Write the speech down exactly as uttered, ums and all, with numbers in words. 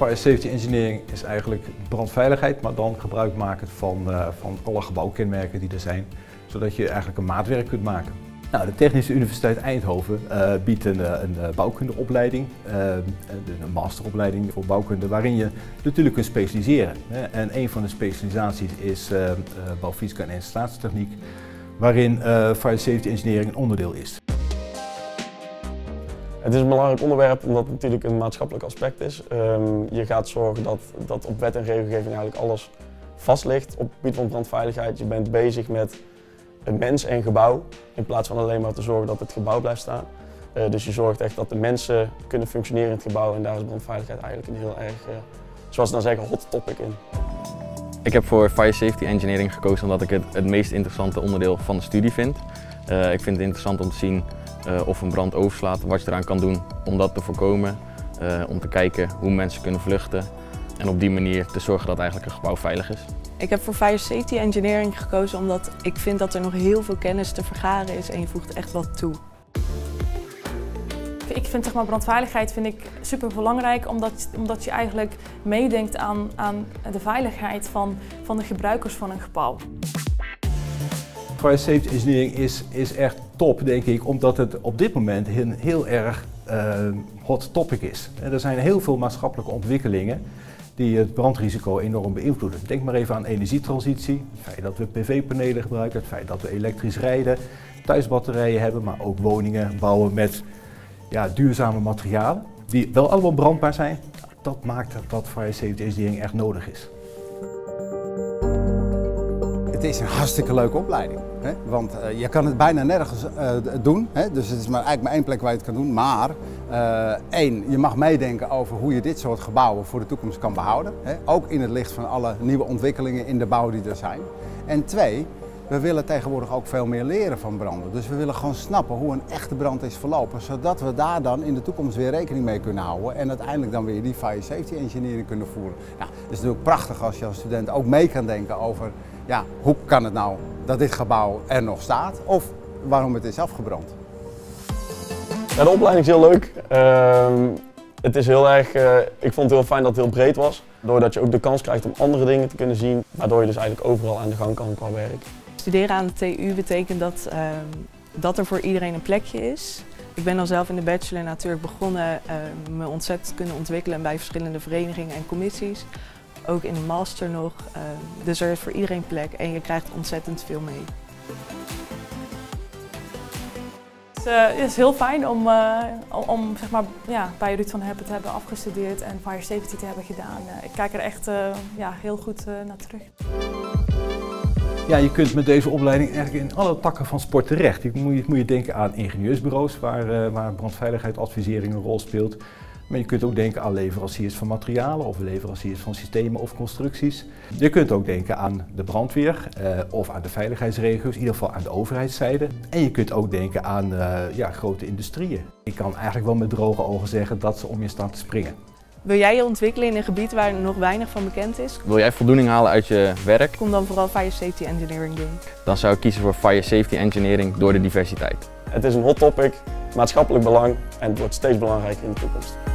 Fire Safety Engineering is eigenlijk brandveiligheid, maar dan gebruik maken van, uh, van alle gebouwkenmerken die er zijn, zodat je eigenlijk een maatwerk kunt maken. Nou, de Technische Universiteit Eindhoven uh, biedt een, een bouwkundeopleiding, uh, een masteropleiding voor bouwkunde, waarin je natuurlijk kunt specialiseren. En een van de specialisaties is uh, uh, bouwfysica en installatietechniek, waarin uh, Fire Safety Engineering een onderdeel is. Het is een belangrijk onderwerp omdat het natuurlijk een maatschappelijk aspect is. Um, je gaat zorgen dat, dat op wet en regelgeving eigenlijk alles vast ligt op het gebied van brandveiligheid. Je bent bezig met een mens en gebouw in plaats van alleen maar te zorgen dat het gebouw blijft staan. Uh, dus je zorgt echt dat de mensen kunnen functioneren in het gebouw en daar is brandveiligheid eigenlijk een heel erg, uh, zoals ze dan zeggen, hot topic in. Ik heb voor Fire Safety Engineering gekozen omdat ik het het meest interessante onderdeel van de studie vind. Uh, ik vind het interessant om te zien uh, of een brand overslaat, wat je eraan kan doen om dat te voorkomen. Uh, om te kijken hoe mensen kunnen vluchten en op die manier te zorgen dat eigenlijk een gebouw veilig is. Ik heb voor Fire Safety Engineering gekozen omdat ik vind dat er nog heel veel kennis te vergaren is en je voegt echt wat toe. Ik vind zeg maar, brandveiligheid vind ik super belangrijk omdat, omdat je eigenlijk meedenkt aan, aan de veiligheid van, van de gebruikers van een gebouw. Fire Safety Engineering is, is echt top, denk ik, omdat het op dit moment een heel erg uh, hot topic is. En er zijn heel veel maatschappelijke ontwikkelingen die het brandrisico enorm beïnvloeden. Denk maar even aan energietransitie, het feit dat we P V-panelen gebruiken, het feit dat we elektrisch rijden, thuisbatterijen hebben, maar ook woningen bouwen met ja, duurzame materialen die wel allemaal brandbaar zijn. Dat maakt dat Fire Safety Engineering echt nodig is. Het is een hartstikke leuke opleiding, hè? Want uh, je kan het bijna nergens uh, doen, hè? Dus het is maar eigenlijk maar één plek waar je het kan doen. Maar uh, één, je mag meedenken over hoe je dit soort gebouwen voor de toekomst kan behouden, hè? Ook in het licht van alle nieuwe ontwikkelingen in de bouw die er zijn. En twee, we willen tegenwoordig ook veel meer leren van branden. Dus we willen gewoon snappen hoe een echte brand is verlopen, zodat we daar dan in de toekomst weer rekening mee kunnen houden en uiteindelijk dan weer die Fire Safety Engineering kunnen voeren. Ja, het is natuurlijk prachtig als je als student ook mee kan denken over ja, hoe kan het nou dat dit gebouw er nog staat of waarom het is afgebrand. Ja, de opleiding is heel leuk. Uh, het is heel erg, uh, ik vond het heel fijn dat het heel breed was, doordat je ook de kans krijgt om andere dingen te kunnen zien, waardoor je dus eigenlijk overal aan de gang kan qua werk. Studeren aan de T U betekent dat, uh, dat er voor iedereen een plekje is. Ik ben dan zelf in de bachelor natuurlijk begonnen uh, me ontzettend te kunnen ontwikkelen bij verschillende verenigingen en commissies. Ook in de master nog. Uh, dus er is voor iedereen plek en je krijgt ontzettend veel mee. Het is, uh, het is heel fijn om, uh, om zeg maar, ja, bij Ruud van Heppen te hebben afgestudeerd en Fire Safety te hebben gedaan. Uh, ik kijk er echt uh, ja, heel goed uh, naar terug. Ja, je kunt met deze opleiding eigenlijk in alle takken van sport terecht. Je moet, moet je denken aan ingenieursbureaus waar, uh, waar brandveiligheid advisering een rol speelt. Maar je kunt ook denken aan leveranciers van materialen of leveranciers van systemen of constructies. Je kunt ook denken aan de brandweer uh, of aan de veiligheidsregio's, in ieder geval aan de overheidszijde. En je kunt ook denken aan uh, ja, grote industrieën. Ik kan eigenlijk wel met droge ogen zeggen dat ze om je staan te springen. Wil jij je ontwikkelen in een gebied waar nog weinig van bekend is? Wil jij voldoening halen uit je werk? Kom dan vooral Fire Safety Engineering doen. Dan zou ik kiezen voor Fire Safety Engineering door de diversiteit. Het is een hot topic, maatschappelijk belang en het wordt steeds belangrijker in de toekomst.